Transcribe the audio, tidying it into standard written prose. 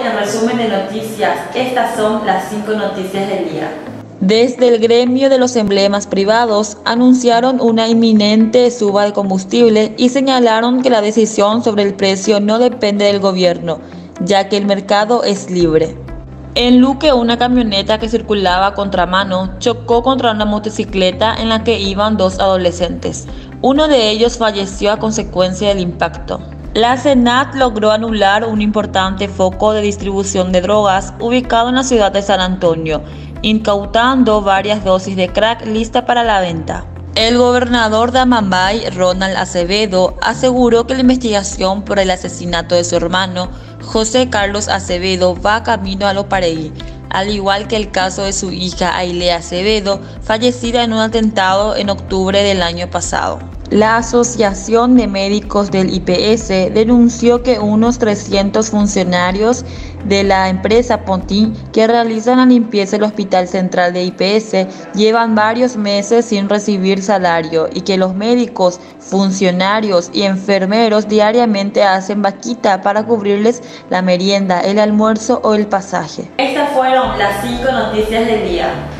en resumen de noticias, estas son las 5 noticias del día. Desde el gremio de los emblemas privados anunciaron una inminente suba de combustible y señalaron que la decisión sobre el precio no depende del gobierno, ya que el mercado es libre. En Luque, una camioneta que circulaba a contramano chocó contra una motocicleta en la que iban 2 adolescentes. Uno de ellos falleció a consecuencia del impacto. La SENAT logró anular un importante foco de distribución de drogas ubicado en la ciudad de San Antonio, incautando varias dosis de crack lista para la venta. El gobernador de Amambay, Ronald Acevedo, aseguró que la investigación por el asesinato de su hermano, José Carlos Acevedo, va camino a Loparegui, al igual que el caso de su hija Ailea Acevedo, fallecida en un atentado en octubre del año pasado. La Asociación de Médicos del IPS denunció que unos 300 funcionarios de la empresa Pontín que realizan la limpieza del Hospital Central de IPS llevan varios meses sin recibir salario y que los médicos, funcionarios y enfermeros diariamente hacen vaquita para cubrirles la merienda, el almuerzo o el pasaje. Estas fueron las 5 noticias del día.